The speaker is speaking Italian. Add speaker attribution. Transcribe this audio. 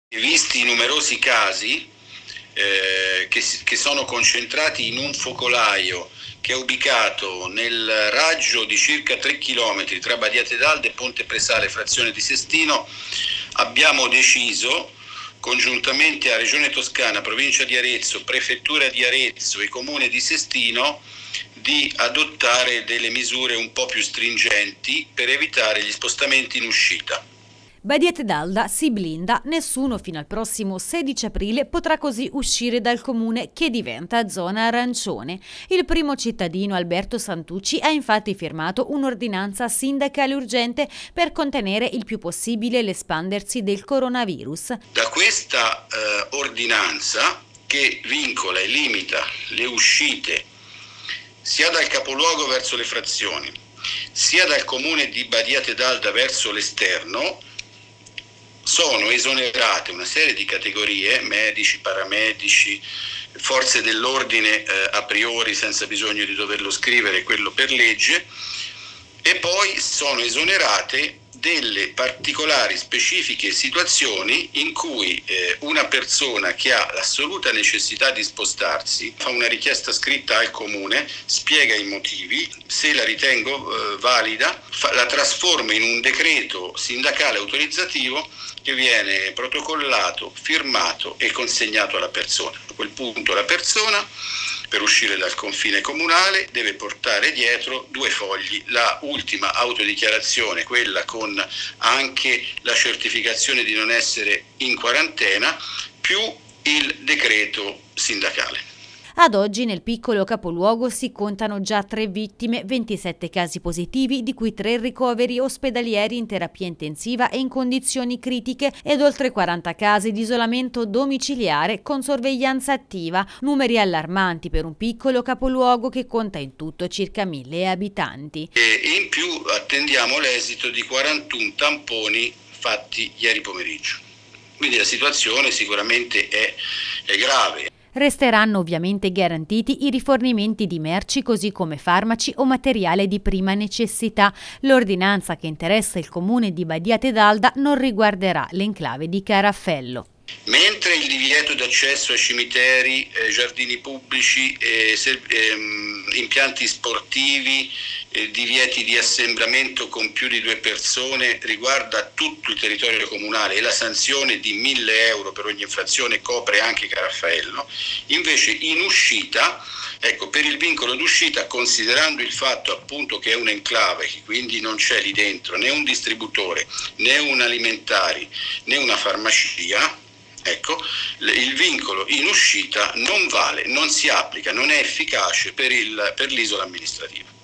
Speaker 1: Visti i numerosi casi che sono concentrati in un focolaio che è ubicato nel raggio di circa 3 km tra Badiate d'Alda e Ponte Presale, frazione di Sestino, abbiamo deciso, congiuntamente a Regione Toscana, Provincia di Arezzo, Prefettura di Arezzo e Comune di Sestino, di adottare delle misure un po' più stringenti per evitare gli spostamenti in uscita.
Speaker 2: Badiate d'Alda si blinda, nessuno fino al prossimo 16 aprile potrà così uscire dal comune che diventa zona arancione. Il primo cittadino, Alberto Santucci, ha infatti firmato un'ordinanza sindacale urgente per contenere il più possibile l'espandersi del coronavirus.
Speaker 1: Da questa ordinanza, che vincola e limita le uscite sia dal capoluogo verso le frazioni, sia dal comune di Badiate d'Alda verso l'esterno, sono esonerate una serie di categorie, medici, paramedici, forze dell'ordine a priori senza bisogno di doverlo scrivere, quello per legge, e poi sono esonerate delle particolari specifiche situazioni in cui una persona che ha l'assoluta necessità di spostarsi fa una richiesta scritta al comune, spiega i motivi, se la ritengo valida la trasforma in un decreto sindacale autorizzativo che viene protocollato, firmato e consegnato alla persona. A quel punto la persona, per uscire dal confine comunale, deve portare dietro 2 fogli, la ultima autodichiarazione, quella con anche la certificazione di non essere in quarantena, più il decreto sindacale.
Speaker 2: Ad oggi nel piccolo capoluogo si contano già 3 vittime, 27 casi positivi, di cui 3 ricoveri ospedalieri in terapia intensiva e in condizioni critiche ed oltre 40 casi di isolamento domiciliare con sorveglianza attiva, numeri allarmanti per un piccolo capoluogo che conta in tutto circa 1000 abitanti.
Speaker 1: E in più attendiamo l'esito di 41 tamponi fatti ieri pomeriggio. Quindi la situazione sicuramente è grave.
Speaker 2: Resteranno ovviamente garantiti i rifornimenti di merci così come farmaci o materiale di prima necessità. L'ordinanza che interessa il comune di Badiate d'Alda non riguarderà l'enclave di Caraffello.
Speaker 1: Mentre il divieto d'accesso a cimiteri, giardini pubblici, impianti sportivi, divieti di assembramento con più di 2 persone riguarda tutto il territorio comunale e la sanzione di 1.000 euro per ogni infrazione copre anche Caraffaello, invece in uscita, ecco, per il vincolo d'uscita, considerando il fatto appunto che è un enclave, che quindi non c'è lì dentro né un distributore, né un alimentari, né una farmacia, ecco, il vincolo in uscita non vale, non si applica, non è efficace per l'isola amministrativa.